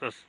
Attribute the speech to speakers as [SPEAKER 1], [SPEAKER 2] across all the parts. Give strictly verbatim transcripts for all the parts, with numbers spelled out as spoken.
[SPEAKER 1] Söz.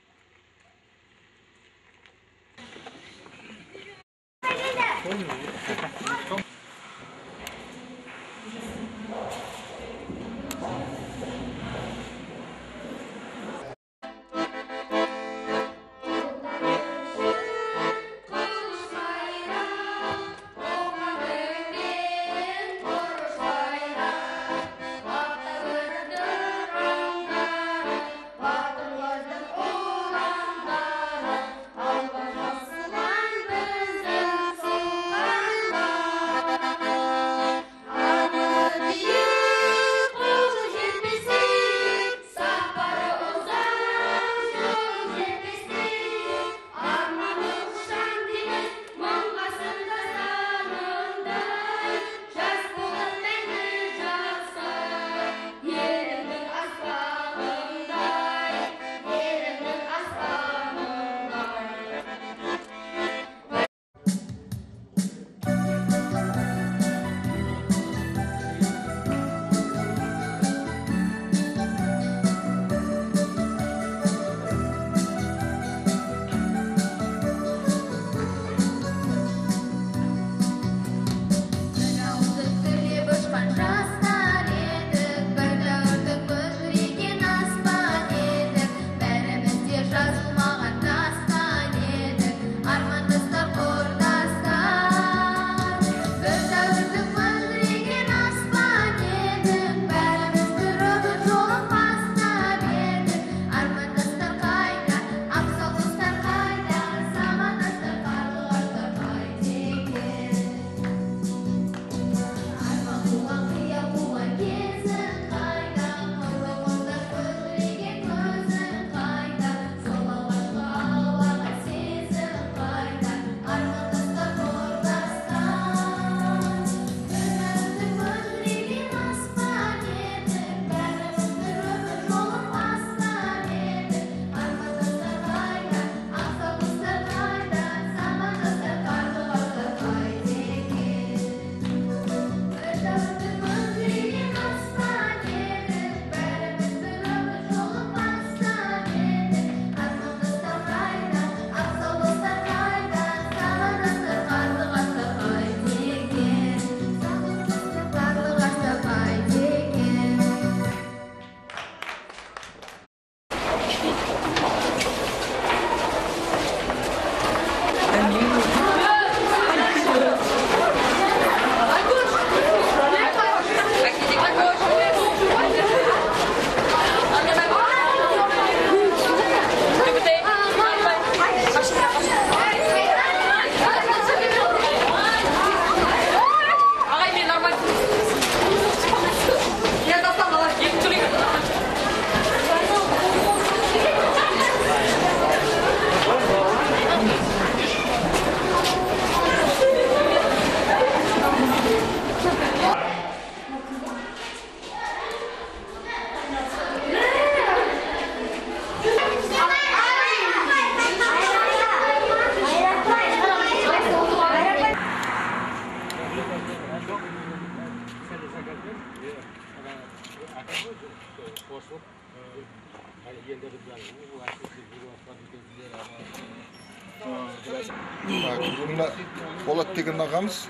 [SPEAKER 2] Polat деген ағамыз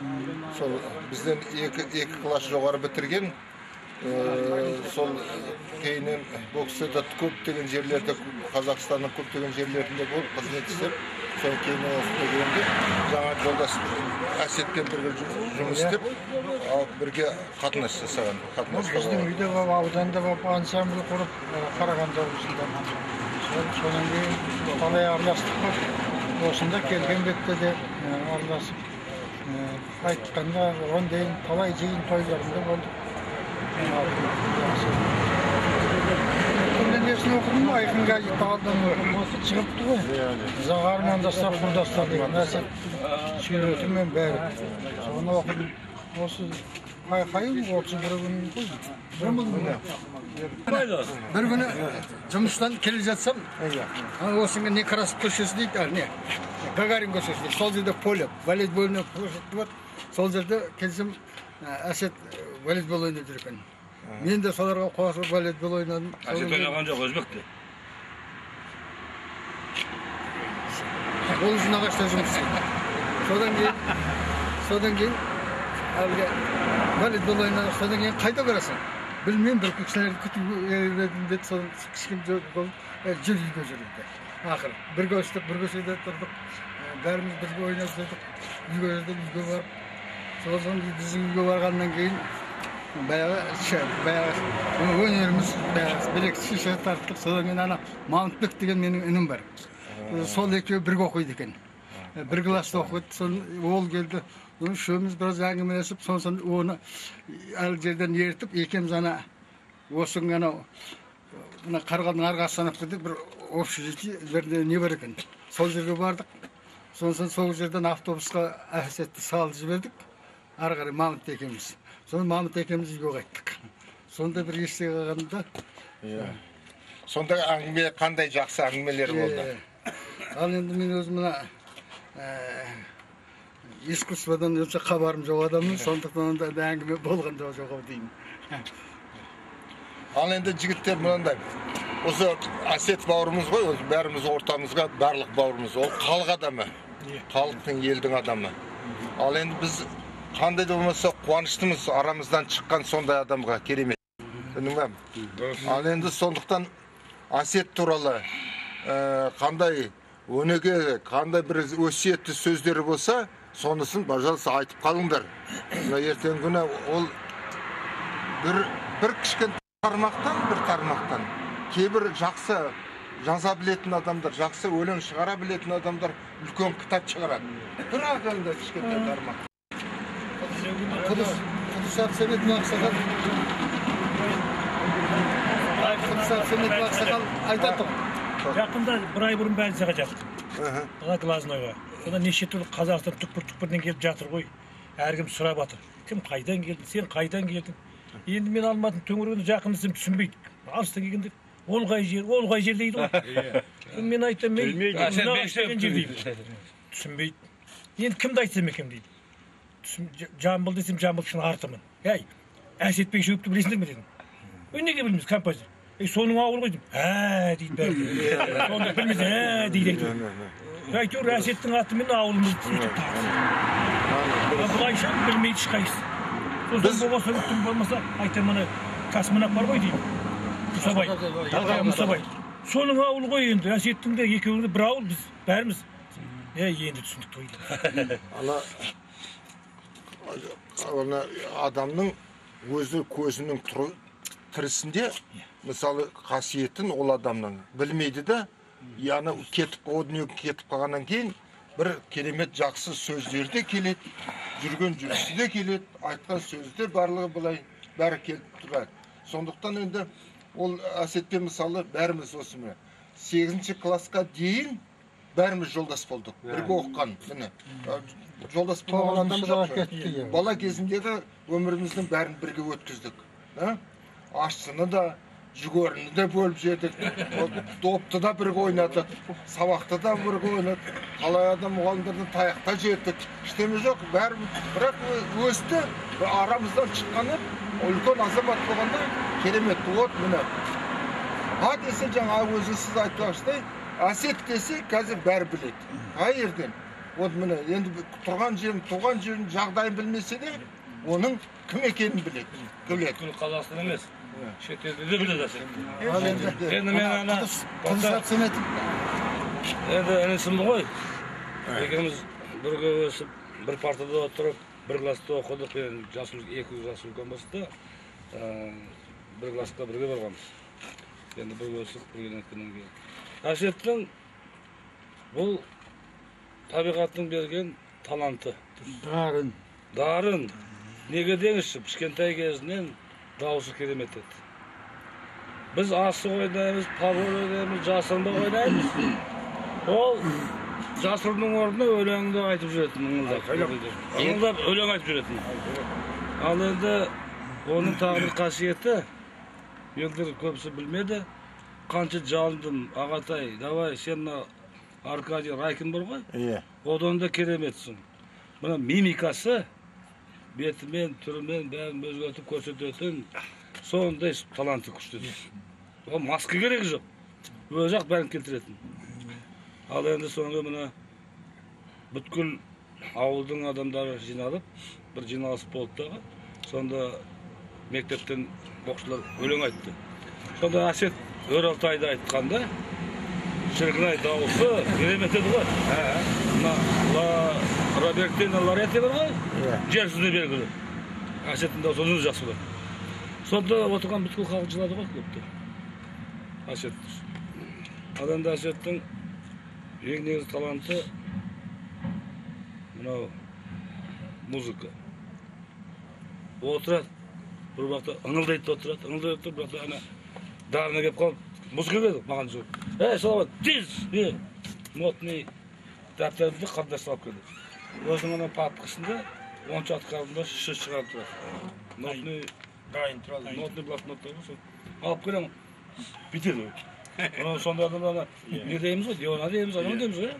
[SPEAKER 2] сол бізден екі класс жоғары бітірген, сол кейіннен бұл кісі көптеген жерлерде, Қазақстанның көптеген жерлерінде болып қызмет істеп, сол кейіннен осында келгенде жаңа жолдас Әсетпен бірге жұмыс істеп, бірге қатынас жасаған.
[SPEAKER 3] Біздің үйде ауданда ансамбль құрып Қарағанды облысында. Содан кейін талай араластық бар. Осында келген бетте де араласып айтқанда оған дейін талай жиын тойларында болдық. Күнде несін оқыдым, айқынға талдан шығыпты ғой. Зағармандастар, құрдастар деген әсет сүйретімен бәрі. Соны оқыдым. Осы айқайым отыз бір күн қойды.
[SPEAKER 4] Bir günü жұмыстан келе жатсам, осыны Некрасов көшесі дейді, не, Гагарин көшесі дейді. Сол жерде поле, волейболный площадь бар. Сол жерде келсем, Әсет волейбол ойнап жүр екен. Мен де соларға қосылып волейбол ойнадым.
[SPEAKER 1] Әсет ойнаған жоқ, өзбекте.
[SPEAKER 4] ол үшін ағашта жұмыс істейді. Содан кейін, содан кейін, әлгі волейбол ойнап, содан кейін қайда барасың? Білмеймін, бір кісілерді күтуге едім деді, содан кішкене болып жүр үйге жүрді. Ақыры, бірге өстік, бірге сөйде тұрдық, бәріміз бірге ойнап жүрдік, үйге жүрдік, үйге барып, содан біздің үйге барғаннан кейін, баяғы, баяғы өнеріміз, баяғы білек шеше тарттық, содан кейін ана Мамытбек деген менің інім бар. Сол екеуі бірге оқиды екен. Bir klasta okudu, son oğul geldi. Onu şömüz biraz әңгімелесіп, сонсын оны әл жерден ертіп, екеміз ана осың ана мына қарғалдың арқасына кірдік, бір общежитие жерде не бар екен. Сол жерге бардық. Сонсын сол жерден автобусқа әсетті салып жібердік. Ары қарай Мамыт екеміз. Соны Мамыт екеміз үйге қайттық. Сонда бір есте қалғанда.
[SPEAKER 2] Сонда әңгіме қандай жақсы әңгімелер болды?
[SPEAKER 4] Ал енді мен өзім мына искусстводан өте хабарым жоқ адаммын, сондықтан да әңгіме болған да жоқ деймін.
[SPEAKER 2] Ал енді жігіттер мынандай, осы Әсет бауырымыз ғой, өзі бәріміз ортамызға барлық бауырымыз, ол халық адамы, халықтың елдің адамы. Ал енді біз қандай да болмаса қуаныштымыз арамыздан шыққан сондай адамға, керемет. Білдің бе? Ал енді сондықтан Әсет туралы қандай өнеге, қандай бір өсиетті сөздері болса, сонысын пожалуйста айтып қалыңдар. Ертең күні ол бір бір кішкене тармақтан, бір тармақтан кейбір жақсы жаза білетін адамдар, жақсы өлең шығара білетін адамдар үлкен кітап шығарады. Бір ағында кішкене тармақ.
[SPEAKER 4] Kudüs Absemet Maksakal Kudüs Absemet Maksakal айтады.
[SPEAKER 1] Жақында бір ай бұрын больницаға жаттым. Глазнойға. Содан неше түрлі Қазақстан түкпір-түкпірден келіп жатыр ғой. Әркім сұрап жатыр. Кім қайдан келдің? Сен қайдан келдің? Енді мен Алматының төңірегінде жақындасам түсінбейді. Алыстан келгенде ол қай жер, ол қай жер дейді ғой. Мен айтам, мен мына жер дейді. Түсінбейді. Енді кімді айтсам екен дейді. Жамбыл десем Жамбыл үшін артымын. Әй, Әсетбек Шөпті білесіңдер ме дедім. Ой, неге білмейміз, композитор. Ей, соның ауыл ғой деймін. Ә, дейді бәрі. Сонда білмейміз, ә, дейді. Әйтеуір Әсеттің атымен ауылымызды сөйтіп тағыз. Бұлайша білмейді ешқайсысы. Сосын болмаса өттім болмаса, айтам ана космонавт бар ғой деймін. Мұсабай, Талғар Мұсабай. Соның ауыл ғой енді, Әсеттің де екеуіңді бір ауыл біз, бәріміз. Е, енді түсіндік той.
[SPEAKER 2] Ана адамның өзі көзінің тірісінде, мысалы қасиетін ол адамның білмейді да, яны кетіп, о дүниеге кетіп қалғаннан кейін бір керемет жақсы сөздер де келеді, жүрген жүрісі де келеді, айтқан сөзде барлығы былай бәрі келіп тұрады. Сондықтан енді ол Әсетпен мысалы бәріміз осы міне сегізінші классқа дейін бәріміз жолдас болдық, бірге оқыған, міне. Жолдас болған адам жоқ. Бала кезіндегі өміріміздің бәрін бірге өткіздік. Ашсыны да, жүгеріні де бөліп жедік, допты да бірге ойнадық, сабақты да бірге ойнадық, қалай адам мұғалімдерді таяқта жедік. Іштеме жоқ, бәріміз, бірақ өсті, арамыздан шыққаны, үлкен азамат болғанда керемет. Вот, міне. А десе жаңа өзі сіз айтпақшыдай, Әсет десе қазір бәрі біледі. Қай ерден? Вот міне, енді тұрған жерін, туған жерін жағдайын білмесе де, оның кім екенін біледі.
[SPEAKER 1] Күлі Қазақстан емес. Шетелде де біледі Әсет.
[SPEAKER 4] Енді мен ана Кудүс Абсемет
[SPEAKER 1] енді інісімді ғой. Екеуміз бірге өсіп, бір партада отырып, бір класста оқыдық. Екі жас үлкен болса, бір класқа бірге барғанбыз. Енді бірге өсіп, бірге өткеннен кейін. Әсеттің бұл табиғаттың берген таланты.
[SPEAKER 4] Дарын.
[SPEAKER 1] Дарын. Неге деңізші, кішкентай кезінен дауысы керемет еді. Біз асық ойнаймыз, павыр ойнаймыз, жасырынды ойнаймыз. Ол жасырының орнына өлеңді айтып жүретін. Ыңылдап өлең айтып жүретін. Ал енді оның тағы бір қасиеті, елдер көбісі білмеді. Қанша жалындым, ағатай, давай, сен Аркадий Райкин бар ғой? Одан да кереметсің. Мына мимикасы, бетімен, түрімен бәрін өзгертіп көрсететін сондай таланты күшті. Ол маска керек жоқ. Өзі-ақ бәрін келтіретін. Ал енді соңғы мына
[SPEAKER 5] бүткүл ауылдың адамдары жиналып, bir жиналыс болды дағы. Сонда мектептен оқушылар өлең айтты. Сонда Әсет Өралтайды айтқанда, шіркінай дауысы керемет еді ғой. Мына Робертино Лоретти бар ғой, жер жүзіне белгілі. Әсеттің дауысы өзі жақсы болады. Сонда отырған бүткіл халық жылады ғой көпті. Әсет. Адамда Әсеттің ең негізгі таланты мынау музыка. Отырады, бір уақытта ыңылдайды отырады, ыңылдайды отырады, бір уақытта ана дарына келіп қалып, музыка келді маған жоқ. Ей, саламат, тез! Е, нотный дәптерімді қандай салып келді. Өзінің ана папкасында он шақты қарымда шышы шығарып тұрады. Нотный дайын тұрады, нотный блокнот тұрады. Алып келем, бітеді ғой. Сонда адамда не дейміз ғой, диона дейміз, анау дейміз ғой.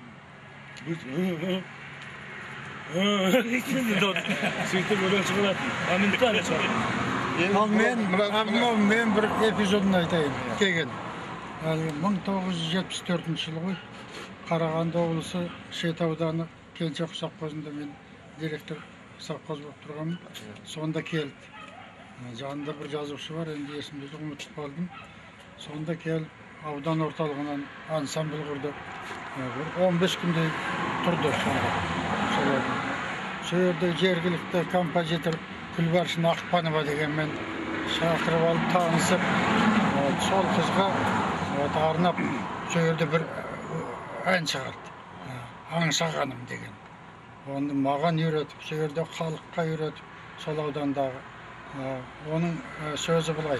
[SPEAKER 5] Сөйтіп өлең шығаратын. Аминтар шығаратын.
[SPEAKER 3] Ал мен, мен бір эпизодын айтайын, келген. мың тоғыз жүз жетпіс төртінші жылы ғой, Қарағанды облысы Шет ауданы Кеншек совхозында мен директор совхоз болып тұрғанмын. Сонда келді. Жанында бір жазушы бар, енді есімді ұмытып қалдым. Сонда келіп, аудан орталығынан ансамбль құрды. он бес күндей тұрды сонда. Сол жерде жергілікті композитор Күлбаршын Ақпанова дегенмен шақырып алып танысып, сол қызға арнап сол жерде бір ән шығарды. Аңсағаным деген. Оны маған үйретіп, сол жерде халыққа үйретіп, сол аудандағы. Оның сөзі былай.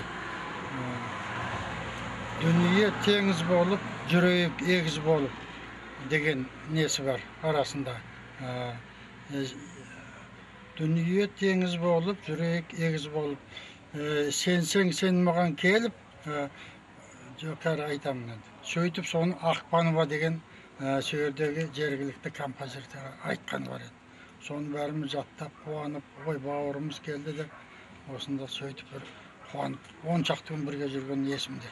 [SPEAKER 3] Дүние теңіз болып, жүрек егіз болып деген несі бар арасында. Дүние теңіз болып, жүрек егіз болып, сенсең сен маған келіп, жокар айтамын. Сөйтіп соны Ақпанова деген сөйердегі жергілікті композитор айтқан бар еді. Соны бәріміз жаттап, қуанып, ой бауырымыз келді деп, осында сөйтіп бір қуанып, он шақты күн бірге жүрген есімдер.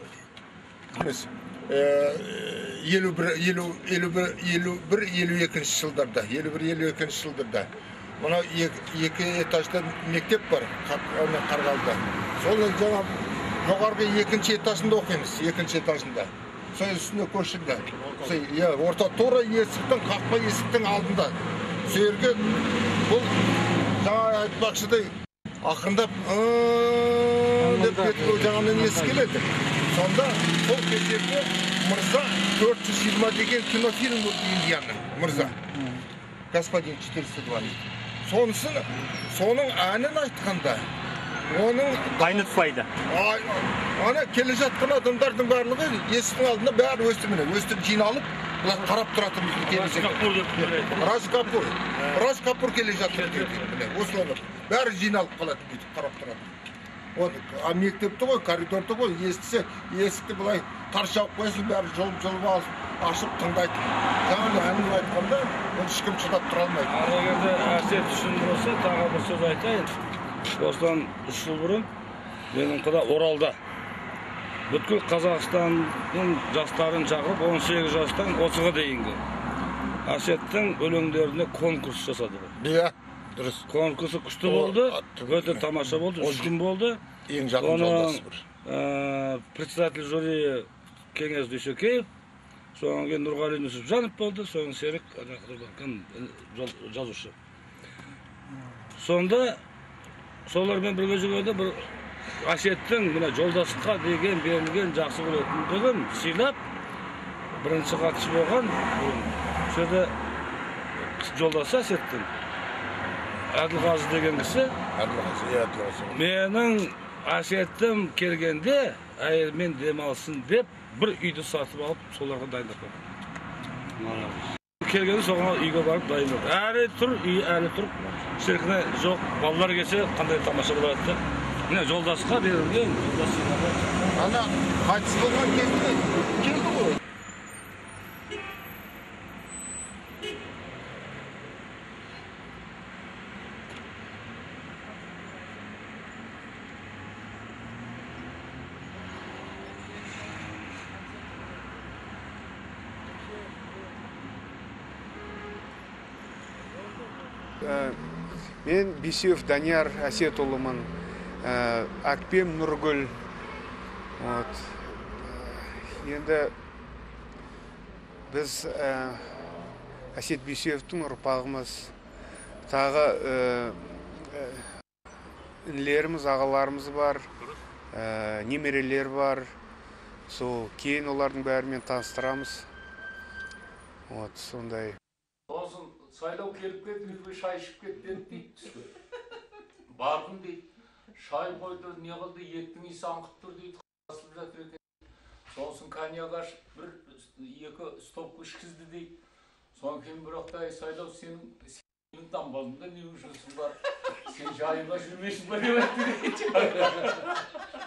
[SPEAKER 2] елу бір елу екінші жылдарда, елу бір елу екінші жылдарда мына екі этажда мектеп бар, Қарғалыда. Сол жаңа жоғарғы екінші этажында оқимыз, екінші этажында. Сол үстіне көшірді. Орта тура есіктің, қақпа есіктің алдында. Сөйерге бұл жаңа айтпақшыдай ақырындап деп кетіп жаңамен есі келеді. Сонда сол кездерде Мырза төрт жүз жиырма деген кинофильм болды Индияның, Мырза. Господин четыреста два. Сонысын, соның әнін айтқанда, оның...
[SPEAKER 6] Айнытпайды.
[SPEAKER 2] Ана келе жатқан адамдардың барлығы есіктің алдында бәрі өстіміне, өстіп жиналып, бұлар қарап тұратымызды келесек. Раж Капур. Раж Капур келе жатыр дейді. Осылар бәрі жиналып қалады дейді, қарап тұрады. А мектепті ғой, коридорды ғой, естісе, есікті бұлай тарс жауып қойсын, бәрі жолып-жолып алып, ашып тыңдайды. Жаңағы әнін айтқанда, оны ешкім шыдап тұра алмайды.
[SPEAKER 5] Ана кезде Әсет үшін болса, тағы бір сөз айтайын. Осыдан үш жыл бұрын, менің құда Оралда. Бүткіл Қазақстанның жастарын шақырып, он сегіз жастан отызға дейінгі. Әсеттің өлеңдеріне конкурс жасады.
[SPEAKER 2] Иә, дұрыс.
[SPEAKER 5] Конкурсы күшті болды, өте тамаша болды, үш күн болды.
[SPEAKER 2] Ең жақын жолдасы бір.
[SPEAKER 5] Председатель жюри Кеңес Дүйсекеев, соған кейін Нұрғали Нүсіпжанов болды, соған Серік жазушы. Сонда солармен бірге жүргенде бір Әсеттің жолдасқа деген берілген жақсы көретіндігін сыйлап, бірінші қатышы болған, сөйде жолдасы Әсеттің. Әділғазы деген кісі.
[SPEAKER 2] Әділғазы, е, Әділғазы.
[SPEAKER 5] Менің Әсеттім келгенде, әйелмен демалсын деп, бір үйді сатып алып, соларға дайындап қойды. Келгенде соған үйге барып дайындап. Әрі тұр, үй әлі тұр. Шіркіне жоқ, балалар кесе қандай тамаша болады. Міне жолдасқа берілген, жолдасына.
[SPEAKER 2] Ана қайтыс болған кезде келді ғой.
[SPEAKER 6] Мен Бисеев Данияр Әсетұлымын, Акпем Нұргүл. Енді біз Әсет Бисеевтің ұрпағымыз, тағы інілеріміз, ағаларымыз бар, немерелер бар. Сол кейін олардың бәрімен таныстырамыз. Вот, сондай.
[SPEAKER 7] Сосын сайлау келіп кетті, үйге шай ішіп кетті дейді. Бардым дейді, шай қойды, не қылды, еттің иісі аңқып тұр дейді, қасылып жатыр екен. Сосын коньяк ашып, бір, екі стопка ішкізді дейді. Содан кейін бірақтай сайлау сенің сенің таңбалында не үшінсің бар, сен жайынға жүрмешін ба деп айтты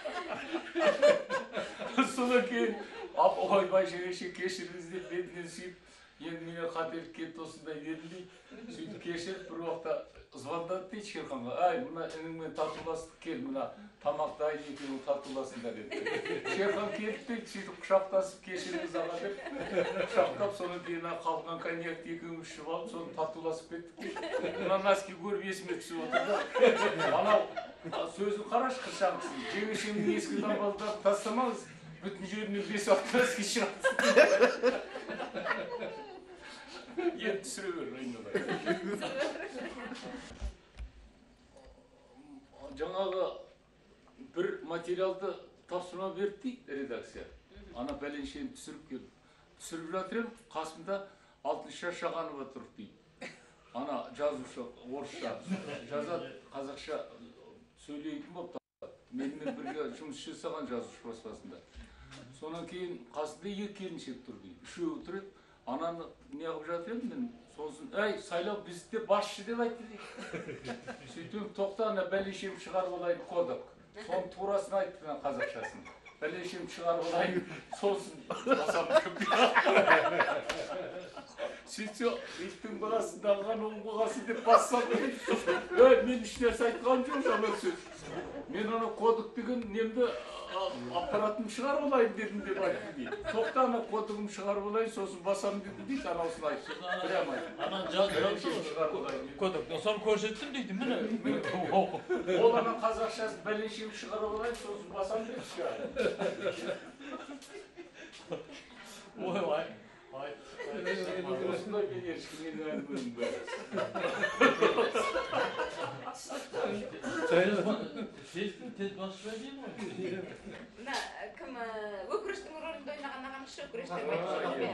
[SPEAKER 7] дейді. Содан кейін, ап, ойбай жеңеше кешіріңіз деп бетінен сүйіп, енді мене қателік кетті осындай деді дейді. Сөйтіп кешіріп бір уақытта звондады дейді Шерханға. Ай, мына ініңмен татуластық кел, мына тамақ дайын екеуің татуласыңдар деді. Шерхан келіп дейді, сөйтіп құшақтасып кешіріңіз аға деп құшақтап, содан кейін қалған коньякты екеуміз ішіп алып, соны татуласып кеттік дейді. Мына носки көріп есіме түсіп отыр да. Анау сөзін қарашы қыршаңқысын. Жеңешемнің ескі таңбалдарын тастамаңыз, бүтін жерінен бес алты носки шығады. Енді түсіре бер, айналайын. Жаңағы бір материалды тапсырма берді дейді редакция. Ана бәленшені түсіріп келді. Түсіріп жатыр ем, қасымда Алтынша Шағанова тұр дейді. Ана жазушы, орысша жазады, қазақша сөйлейтін болып табылады. Менімен бірге жұмыс жасаған жазушы баспасында. Сонан кейін қасында екі келіншек тұр дейді. Үшеуі тұр еді. Ананы не қылып жатыр ем мен, сосын, әй, сайлау бізде басшы деп айтты дейді. Сөйтіп, тоқта ана бәлешем шығарып алайын кодек. Соның турасын айтты мен қазақшасын. Бәлешем шығарып алайын, сосын басам көп. Сөйтсе, иттің баласындағыған оң болғасын деп бассам дейді. Әй, мен ішнерсе айтқан жоқ жаман сөз. Мен ана кодек деген немді аппаратым шығарып алайын дедім деп айтты дейді. Тоқта ана кодегім шығарып алайын, сосын басам дедім дейді, анаусын айтты. Прямо айтты.
[SPEAKER 1] Анан жазып кодек, соны көрсеттім дейді, міне.
[SPEAKER 7] Ол ана қазақшасын бәленшем шығарып алайын, сосын басам деді шығар.
[SPEAKER 1] Ой, ой.
[SPEAKER 7] Осындай мен ешкіммен әңгіменің бәрі.
[SPEAKER 1] Тез басшы дейін ғой?
[SPEAKER 8] Мына кім өкірештің рөлінде ойнаған ағамыз өкірештер байтын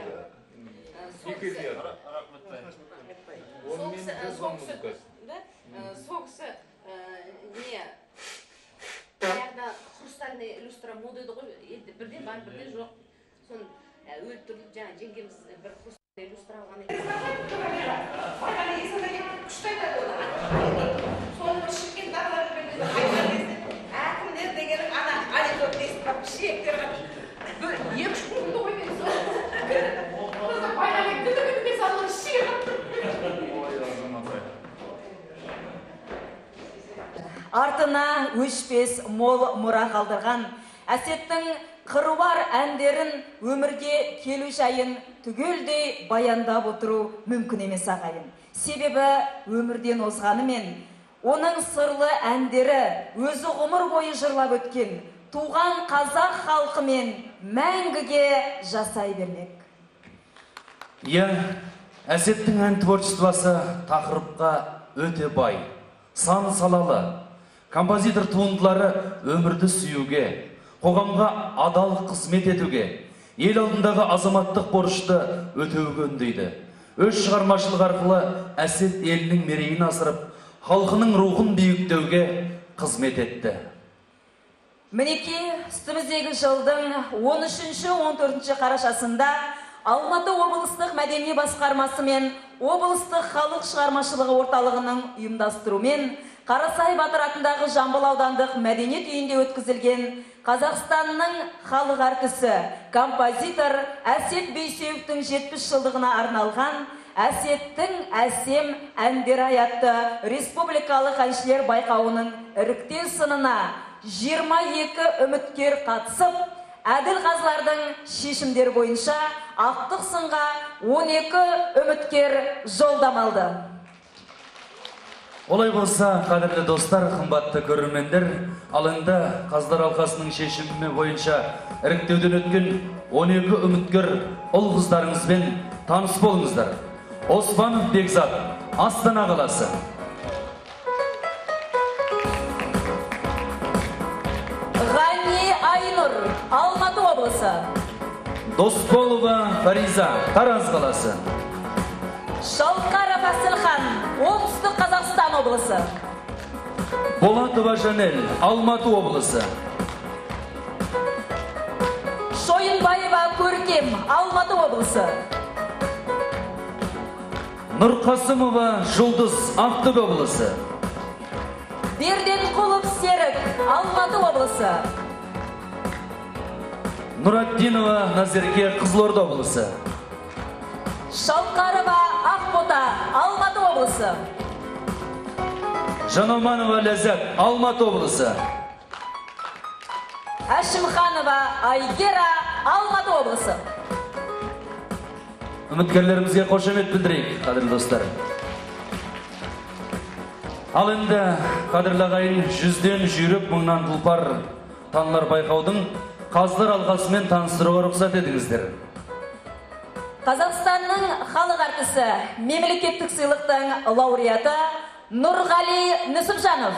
[SPEAKER 8] Сол кісі не баяғыда хрустальный люстра мода еді ғой, бірден бар, бірден жоқ. Соны өлтіріліп жаңа жеңгеміз бір хрустальный люстра алған еді. Соны шықкен дағылар берді. Әкімдер деген ана анекдот естіп бап, шектер қап. Екі үш күнді ғой мен соны. Байғалай күні-күні салған шек.
[SPEAKER 9] Артына өшпес мол мұра қалдырған Әсеттің қыруар әндерін өмірге келу жайын түгелдей баяндап отыру мүмкін емес ағайын. Себебі өмірден озғанымен, оның сырлы әндері өзі ғұмыр бойы жырлап өткен туған қазақ халқымен мәңгіге жасай бермек.
[SPEAKER 10] Иә, Әсеттің ән творчествосы тақырыпқа өте бай, сан салалы. Композитор туындылары өмірді сүюге, қоғамға адал қызмет етуге, ел алдындағы азаматтық борышты өтеуге үндейді. Өз шығармашылық арқылы Әсет елінің мерейін асырып, халқының рухын биіктеуге қызмет етті.
[SPEAKER 9] Мінекей, үстіміздегі жылдың он үшінші он төртінші қарашасында Алматы облыстық мәдени басқармасы мен облыстық халық шығармашылығы орталығының ұйымдастыруымен Қарасай Батыр атындағы Жамбыл аудандық мәдениет үйінде өткізілген Қазақстанның халық әртісі, композитор Әсет Бейсеевтің жетпіс жылдығына арналған Әсеттің әсем әндері атты республикалық әншілер байқауының іріктеу сынына жиырма екі үміткер қатысып, әділ қазылардың шешімдері бойынша ақтық сынға он екі үміткер жолдама алды.
[SPEAKER 10] Олай болса, қадірлі достар, қымбатты көрермендер, ал енді Қазылар алқасының шешімі бойынша іріктеуден өткен он екі үміткер ұл қыздарыңызбен таныс болыңыздар. Оспанов Бекзат, Астана қаласы.
[SPEAKER 9] Ғани Айнұр, Алматы облысы.
[SPEAKER 10] Досболова Фариза, Тараз қаласы.
[SPEAKER 9] Шалқаров Асылхан, Оңтүстік Қазақстан облысы.
[SPEAKER 10] Болатова Жанел, Алматы облысы.
[SPEAKER 9] Шойынбаева Көркем, Алматы облысы.
[SPEAKER 10] Нұрқасымова Жұлдыз, Ақтөбе облысы.
[SPEAKER 9] Берденқұлов Серік, Алматы облысы.
[SPEAKER 10] Нұратдинова Назерке, Қызылорда облысы.
[SPEAKER 9] Шалқарова Ақбота, Алматы облысы.
[SPEAKER 10] Жаноманова Ләззат, Алматы облысы.
[SPEAKER 9] Әшімханова Айгера, Алматы облысы.
[SPEAKER 10] Үміткерлерімізге қошемет білдірейік, қадірлі достар. Ал енді, қадірлі ағайын, жүзден жүйрік мыңнан тұлпар танылар байқаудың Қазылар алқасымен таныстыруға рұқсат едіңіздер.
[SPEAKER 9] Қазақстанның халық артисі, мемлекеттік сыйлықтың лауреаты Нұрғали Нүсіпжанов.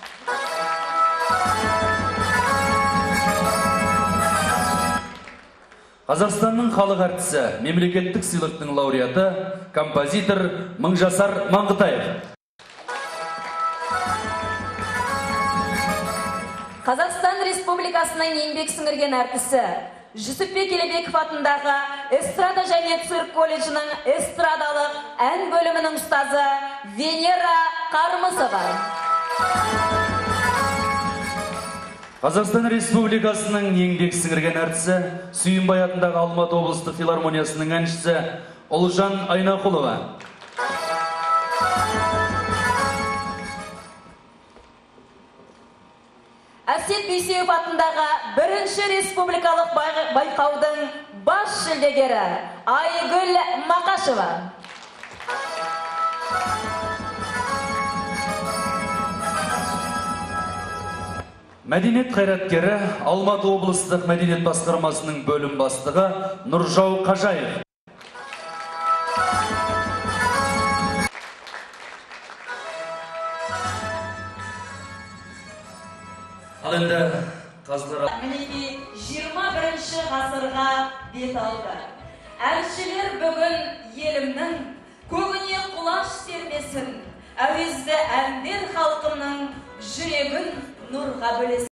[SPEAKER 10] Қазақстанның халық артисі, мемлекеттік сыйлықтың лауреаты, композитор Мыңжасар Маңғытаев.
[SPEAKER 9] Қазақстан Республикасының еңбек сіңірген артисі, Жүсіпбек Елебеков атындағы эстрада және цирк колледжінің эстрадалық ән бөлімінің ұстазы Венера Қармысова.
[SPEAKER 10] Қазақстан Республикасының еңбек сіңірген артисі, Сүйінбай атындағы Алматы облыстық филармониясының әншісі Ұлжан Айнақұлова.
[SPEAKER 9] Әсет Бейсеев атындағы бірінші республикалық байқаудың бас жүлдегері Айгүл Мақашева.
[SPEAKER 10] Мәдениет қайраткері, Алматы облыстық мәдениет басқармасының бөлім бастығы Нұржау Қажаев. Ал енді Қазылар
[SPEAKER 9] Мінеки жиырма бірінші ғасырға бет алды. Әншілер бүгін елімнің көгіне құлаш сермесін, әуезді әндер халқының жүрегін нұрға бөлесін.